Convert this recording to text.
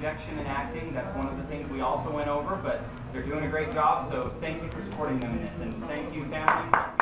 projection and acting. That's one of the things we also went over, but they're doing a great job, so thank you for supporting them in this. And thank you, family.